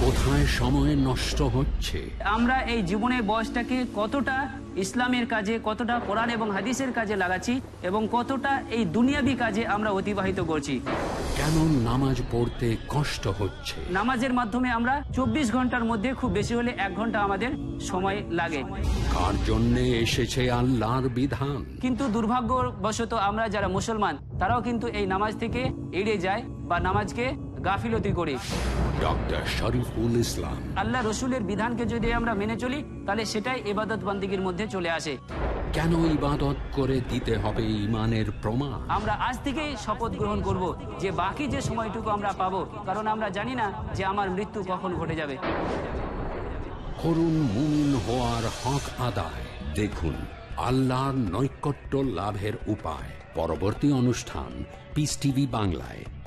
কোথায় সময় নষ্ট হচ্ছে। আমরা এই জীবনের বয়সটাকে কতটা ইসলামের কাজে, কতটা কোরআন এবং হাদিসের কাজে লাগাচ্ছি এবং কতটা এই দুনিয়াবি কাজে আমরা অতিবাহিত করছি। কেন নামাজ পড়তে কষ্ট হচ্ছে। নামাজের মাধ্যমে আমরা 24 ঘন্টার মধ্যে খুব বেশি হলে 1 ঘন্টা আমাদের সময় লাগে। কার জন্যে এসেছে আল্লাহর বিধান। কিন্তু দুর্ভাগ্যবশত আমরা যারা মুসলমান তারাও কিন্তু এই নামাজ থেকে এড়িয়ে যায় বা নামাজকে গাফিলতি করি। ডক্টর শরীফুল ইসলাম। আল্লাহ রসুলের বিধানকে যদি আমরা মেনে চলি তাহলে সেটাই ইবাদত বান্দিগির মধ্যে চলে আসে। কেন ইবাদত করে দিতে হবে ঈমানের প্রমাণ। আমরা আজ থেকেই শপথ গ্রহণ করব যে বাকি যে সময়টুকু আমরা পাবো, কারণ আমরা জানি না যে আমার মৃত্যু কখন ঘটে যাবে। করুন মুমিন হওয়ার হক আদায়। দেখুন আল্লাহর নৈকট্য লাভের উপায়। পরবর্তী অনুষ্ঠান পিস টিভি বাংলায়।